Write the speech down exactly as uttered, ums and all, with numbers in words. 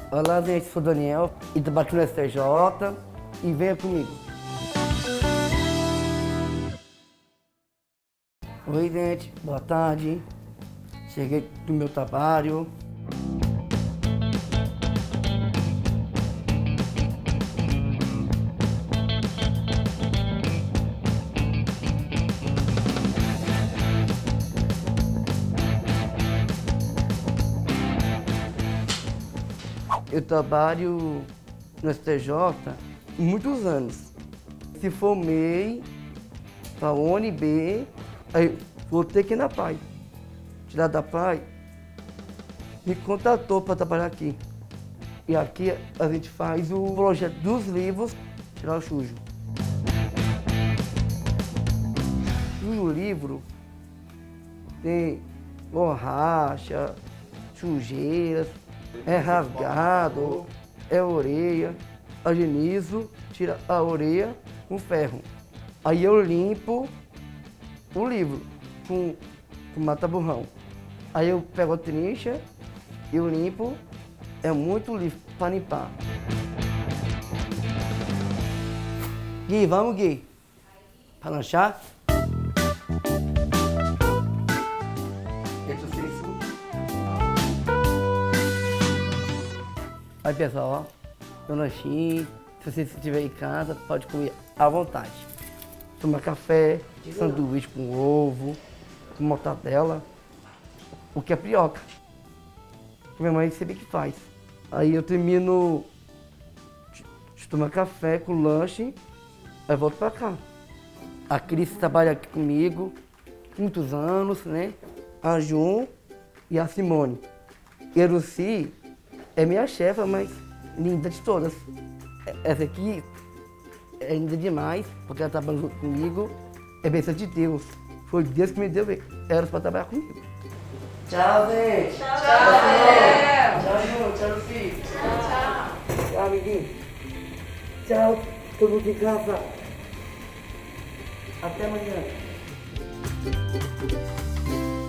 Olá, gente, sou o Daniel, e trabalho aqui no S T J, e venha comigo. Oi, gente, boa tarde. Cheguei do meu trabalho. Eu trabalho no S T J há muitos anos. Se formei para a U N B, aí voltei aqui na P A I. Tirar da P A I, me contratou para trabalhar aqui. E aqui a gente faz o projeto dos livros, tirar o sujo. No livro tem borracha, sujeiras, é rasgado, é orelha, agenizo, tira a orelha com ferro. Aí eu limpo o livro com, com mata-borrão. Aí eu pego a trincha, eu limpo, é muito livro para limpar. Gui, vamos, Gui? Para lanchar? Aí, pessoal, ó, meu lanchinho. Se você estiver em casa, pode comer à vontade. Tomar café, sanduíche com ovo, com mortadela, o que é brioca. Minha mãe sempre que faz. Aí eu termino de tomar café com lanche, aí volto pra cá. A Cris trabalha aqui comigo, muitos anos, né? A Jun e a Simone. E a Lucy é minha chefa, mas linda de todas. Essa aqui é linda demais, porque ela trabalha junto comigo. É bênção de Deus. Foi Deus que me deu elas para trabalhar comigo. Tchau, gente. Tchau, tchau. Tchau, Ju. Tchau, Lucy. Tchau, tchau. Tchau, amiguinho. Tchau, todo mundo em casa. Até amanhã.